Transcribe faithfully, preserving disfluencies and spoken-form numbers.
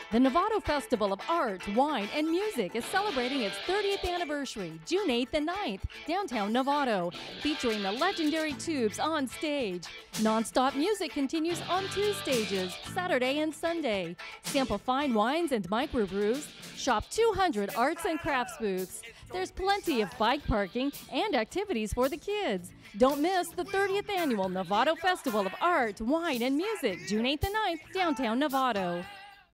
The Novato Festival of Art, Wine, and Music is celebrating its thirtieth anniversary, June eighth and ninth, downtown Novato, featuring the legendary Tubes on stage. Non-stop music continues on two stages, Saturday and Sunday. Sample fine wines and microbrews. Shop two hundred arts and crafts booths. There's plenty of bike parking and activities for the kids. Don't miss the thirtieth annual Novato Festival of Art, Wine, and Music, June eighth and ninth, downtown Novato.